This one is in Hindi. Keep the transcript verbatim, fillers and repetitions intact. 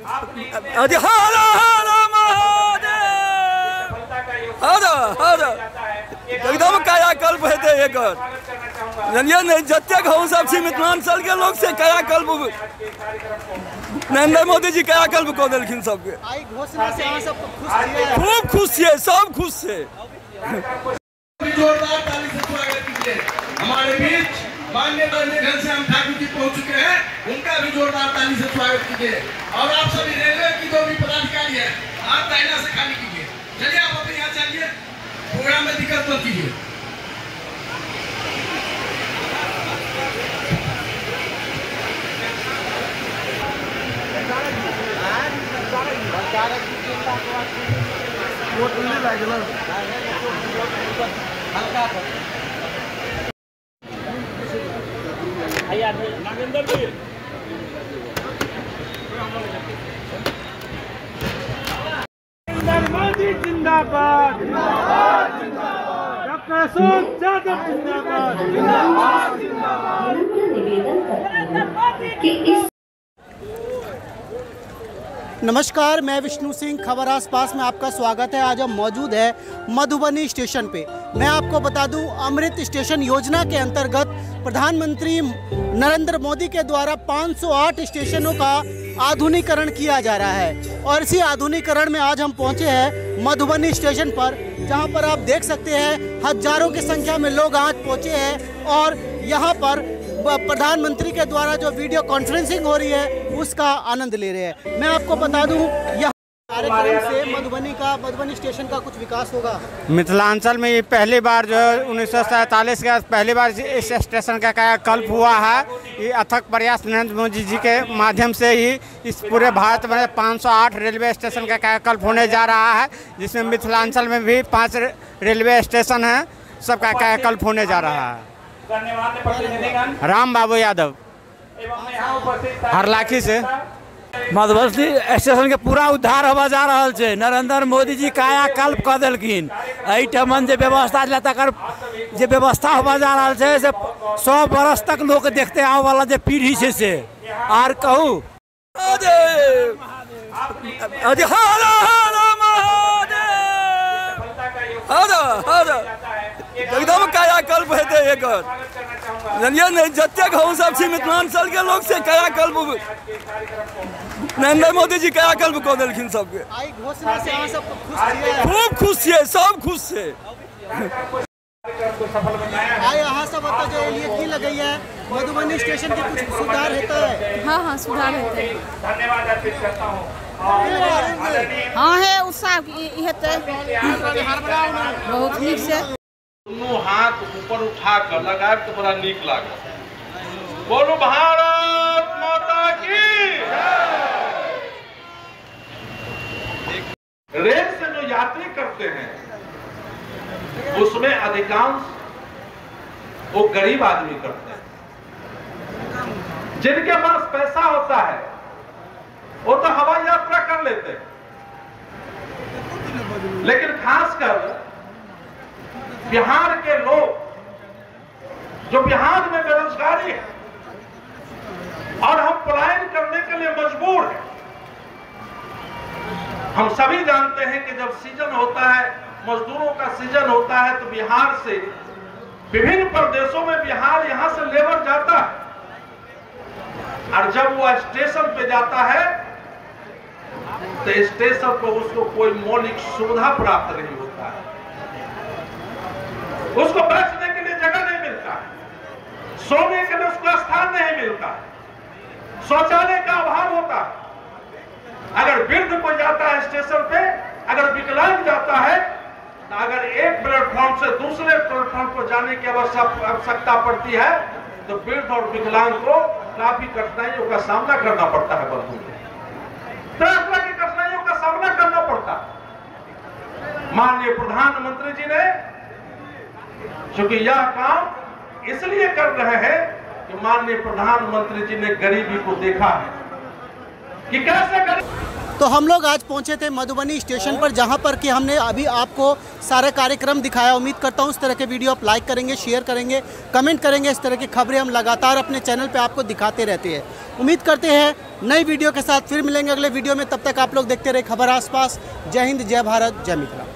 अरे हर हर महादेव, हर हर एकदम कायाकल्प हेतै एकर। जानिए नहीं जतेक हम सब छी मिथिलांचल के लोग से कायाकल्प नरेंद्र मोदी जी कायाकल्प कऽ देलखिन सबके। आई घोषणा से अहाँ सब खुश छियै? खूब खुश छियै, सब खुश छै। जोरदार ताली से स्वागत कीजिए। हमारे बीच माननीय घनश्याम ठाकुर जी पहुंच चुके हैं, उनका भी जोरदार ताली से स्वागत कीजिए। और आप सभी रेलवे की जो भी पदाधिकारी है, आप दायरा से खाली कीजिए। चलिए आप अपने यहाँ चलिए, प्रोग्राम में दिक्कत मत कीजिए। नागेंद्र जी मोदी जिंदाबाद, डॉक्टर अशोक यादव जिंदाबाद। नमस्कार, मैं विष्णु सिंह, खबर आसपास में आपका स्वागत है। आज हम मौजूद है मधुबनी स्टेशन पे। मैं आपको बता दूं, अमृत स्टेशन योजना के अंतर्गत प्रधानमंत्री नरेंद्र मोदी के द्वारा पाँच सौ आठ स्टेशनों का आधुनिकीकरण किया जा रहा है। और इसी आधुनिकीकरण में आज हम पहुंचे हैं मधुबनी स्टेशन पर, जहां पर आप देख सकते हैं हजारों की संख्या में लोग आज पहुंचे हैं और यहां पर प्रधानमंत्री के द्वारा जो वीडियो कॉन्फ्रेंसिंग हो रही है उसका आनंद ले रहे हैं। मैं आपको बता दूं, यह कार्यक्रम से मधुबनी का मधुबनी स्टेशन का कुछ विकास होगा। मिथिलांचल में ये पहली बार जो है उन्नीस सौ सैंतालीस के पहली बार इस स्टेशन का कायाकल्प हुआ है। ये अथक प्रयास नरेंद्र मोदी जी के माध्यम से ही इस पूरे भारत में पाँच सौ आठ रेलवे स्टेशन का कायाकल्प होने जा रहा है, जिसमें मिथिलांचल में भी पाँच रेलवे स्टेशन हैं, सबका कायाकल्प होने जा रहा है। राम बाबू यादव, हरलाखी से। मधुबनी स्टेशन के पूरा उद्धार होगा जा रहा है। नरेंद्र मोदी जी कायाकल्प कर देलखिन। एहिठमन जे व्यवस्था तकर जे व्यवस्था होगा जा रहा है से सौ बरस तक लोग देखते आने वाला जो पीढ़ी है से आर कहू अरे हर हर महादेव, हर हर एकदम कायाकल्प हेतै एकर। जानिए नहीं जतेक हम सब छी मिथिलांचल के लोग से कायाकल्प नरेंद्र मोदी जी कायाकल्प कऽ देलखिन सबके। आई घोषणा से अहाँ सब खुश छियै? खूब खुश छियै, सब खुश छै। आई अहाँ सब बता जो लिए की लगे है मधुबनी स्टेशन के कुछ सुधार होता है? हाँ हाँ सुधार होता है। धन्यवाद अर्पित करता हूँ। हाँ है उत्साह हेतै बहुत नीक से। दोनों हाथ ऊपर उठा कर लगाए तो बड़ा नीक लगा। बोलो भारत माता की। रेल से जो यात्री करते हैं उसमें अधिकांश वो गरीब आदमी करते हैं। जिनके पास पैसा होता है वो तो हवाई यात्रा कर लेते हैं, लेकिन खासकर बिहार के लोग जो बिहार में बेरोजगारी है और हम पलायन करने के लिए मजबूर हैं। हम सभी जानते हैं कि जब सीजन होता है, मजदूरों का सीजन होता है, तो बिहार से विभिन्न प्रदेशों में बिहार यहां से लेबर जाता है और जब वो स्टेशन पे जाता है तो स्टेशन पर उसको कोई मौलिक सुविधा प्राप्त नहीं होता है। उसको बैठने के लिए जगह नहीं मिलता, सोने के लिए उसको स्थान नहीं मिलता, शौचालय का अभाव होता है। अगर वृद्ध कोई जाता है स्टेशन पे, अगर विकलांग जाता है, तो अगर एक प्लेटफॉर्म से दूसरे प्लेटफॉर्म पर जाने की आवश्यकता पड़ती है तो वृद्ध और विकलांग को काफी कठिनाइयों का सामना करना पड़ता है। बंधु तरह तरह की कठिनाइयों का सामना करना पड़ता है। माननीय प्रधानमंत्री जी ने क्योंकि यह काम इसलिए कर रहे हैं कि माननीय प्रधानमंत्री जी ने गरीबी को देखा है कि कैसे गरीब तो हम लोग आज पहुंचे थे मधुबनी स्टेशन पर, जहां पर कि हमने अभी आपको सारा कार्यक्रम दिखाया। उम्मीद करता हूं इस तरह के वीडियो आप लाइक करेंगे, शेयर करेंगे, कमेंट करेंगे। इस तरह की खबरें हम लगातार अपने चैनल पे आपको दिखाते रहते हैं। उम्मीद करते हैं नई वीडियो के साथ फिर मिलेंगे अगले वीडियो में। तब तक आप लोग देखते रहे खबर आसपास। जय हिंद, जय भारत, जय मिथिला।